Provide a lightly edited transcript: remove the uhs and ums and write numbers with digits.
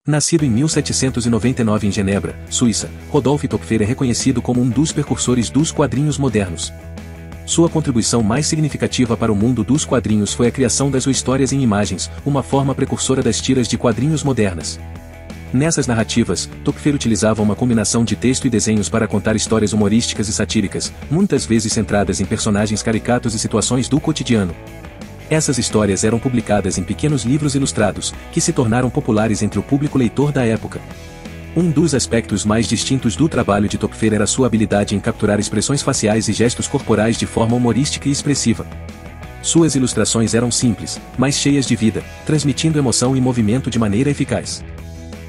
Nascido em 1799 em Genebra, Suíça, Rodolphe Tocqueville é reconhecido como um dos precursores dos quadrinhos modernos. Sua contribuição mais significativa para o mundo dos quadrinhos foi a criação das histórias em imagens, uma forma precursora das tiras de quadrinhos modernas. Nessas narrativas, Tocqueville utilizava uma combinação de texto e desenhos para contar histórias humorísticas e satíricas, muitas vezes centradas em personagens caricatos e situações do cotidiano. Essas histórias eram publicadas em pequenos livros ilustrados, que se tornaram populares entre o público leitor da época. Um dos aspectos mais distintos do trabalho de Tocqueville era sua habilidade em capturar expressões faciais e gestos corporais de forma humorística e expressiva. Suas ilustrações eram simples, mas cheias de vida, transmitindo emoção e movimento de maneira eficaz.